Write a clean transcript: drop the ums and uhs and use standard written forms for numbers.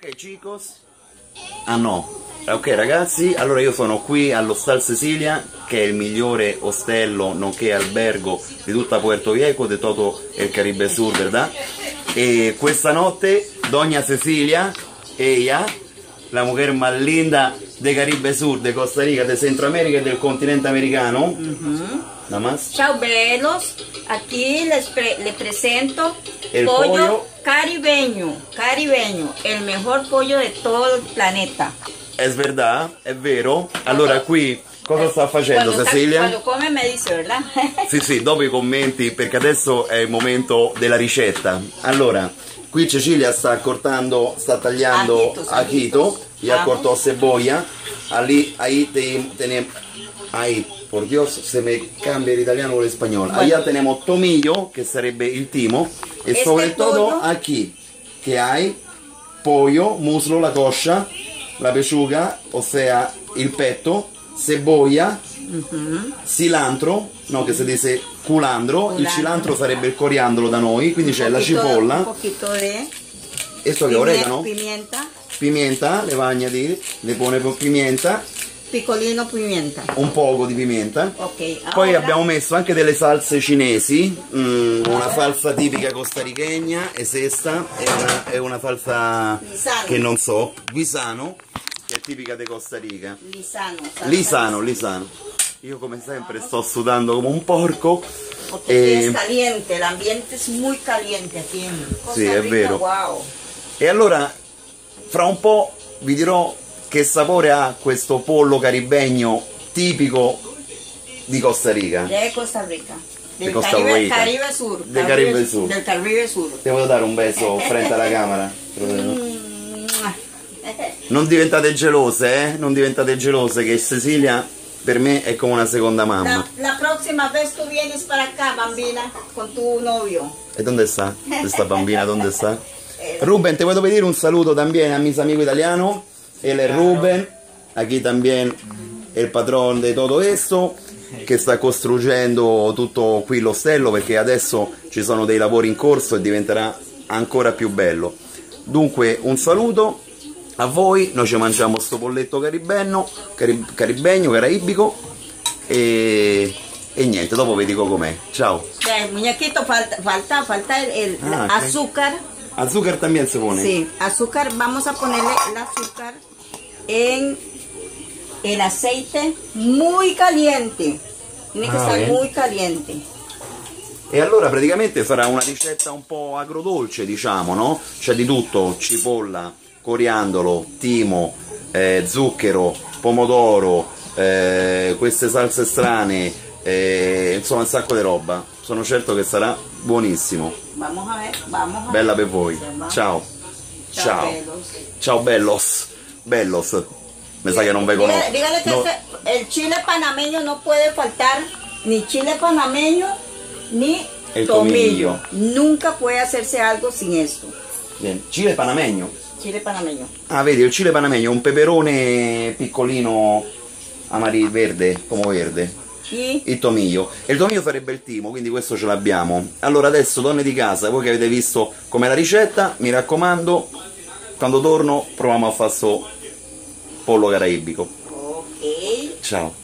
Ok chicos? Ah no. Ok ragazzi, allora io sono qui all'Hostal Cecilia, che è il migliore ostello nonché albergo di tutta Puerto Viejo, de todo el Caribe Sur, ¿verdad? E questa notte Doña Cecilia, ella, la mujer más linda de Caribe Sur, de Costa Rica, de Centroamérica y del continente americano. Nada más. Ciao bellos, aquí les presento El pollo caribeño, el mejor pollo de todo el planeta. Es verdad, è vero. Allora qui cosa sta facendo Cecilia? Quando come me dice, ¿verdad? Sì, dopo i commenti, perché adesso è il momento della ricetta. Allora, qui Cecilia sta tagliando ajito, ya cortó cebolla, ahí, por Dios, se me cambia el italiano con el español. Bueno. Allá tenemos tomillo, que sarebbe il timo, e sobre todo aquí, que hay pollo, muslo, la coscia, la pechuga, o sea, il petto, cebolla, cilantro, no, che si dice culandro, il cilantro sarebbe il coriandolo da noi, quindi c'è la cipolla, un poquito de esto che oregano, pimienta, le va a añadir, le pone pimienta, piccolino pimienta, un poco di pimienta, okay, poi abbiamo messo anche delle salse cinesi, una salsa tipica costarichegna, e questa è una salsa Lisano. Che non so, Guisano, che è tipica di Costa Rica. Lisano. Io come sempre sto sudando come un porco. Perché è caliente, l'ambiente è molto caliente qui in Costa Rica. Sì, è vero. Wow. E allora, fra un po' vi dirò che sapore ha questo pollo caribegno tipico di Costa Rica. De Costa Rica. Del Caribe Sur. Del Caribe Sur. Del Caribe Sur. Ti voglio dare un beso frente alla camera. Non diventate gelose, Non diventate gelose, che Cecilia per me è come una seconda mamma. La prossima vez tu vienes para acá, bambina, con tu novio. ¿Y dónde está? ¿Esta bambina dónde está? Ruben, te puedo pedir un saludo también a mis amigos italianos. Él es Ruben, aquí también el patrón de todo esto, che sta costruendo tutto qui l'ostello, perché adesso ci sono dei lavori in corso e diventerà ancora più bello. Dunque un saluto a voi, noi ci mangiamo sto polletto caribegno, caraibico e niente, dopo vi dico com'è. Ciao. Muñequito, falta el azúcar. Azúcar también se pone. Sí, azúcar, vamos a ponerle el azúcar en el aceite muy caliente. Tiene che stare muy caliente. E allora praticamente sarà una ricetta un po' agrodolce, diciamo, no? C'è di tutto, cipolla, coriandolo, timo, zucchero, pomodoro, queste salse strane, insomma un sacco di roba. Sono certo che sarà buonissimo. Vamos a ver. Bella per voi. Ciao. Ciao bellos. Me sa che non ve conosco. Dígale que el chile panameño no puede faltar, ni chile panameño ni el tomillo. Nunca puede hacerse algo sin esto. Bien. Chile panameño. Chile panameño. Ah, vedi, il chile panameño, un peperone piccolino verde, come verde. Il tomiglio. E il tomiglio sarebbe il timo, quindi questo ce l'abbiamo. Allora adesso, donne di casa, voi che avete visto com'è la ricetta, mi raccomando, quando torno proviamo a fare sto pollo caraibico. Ok. Ciao.